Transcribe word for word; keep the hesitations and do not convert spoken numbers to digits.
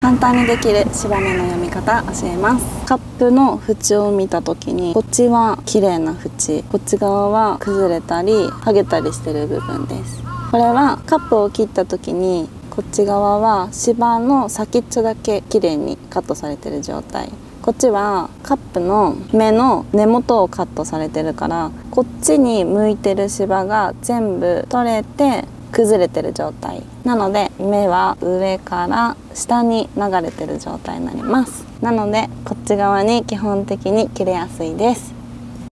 簡単にできる芝目の読み方教えます。カップの縁を見た時に、こっちは綺麗な縁、こっち側は崩れたり剥げたりしてる部分です。これはカップを切った時に、こっち側は芝の先っちょだけ綺麗にカットされてる状態、こっちはカップの目の根元をカットされてるから、こっちに向いてる芝が全部取れて崩れてる状態なので、目は上から下に流れてる状態になります。なのでこっち側に基本的に切れやすいです。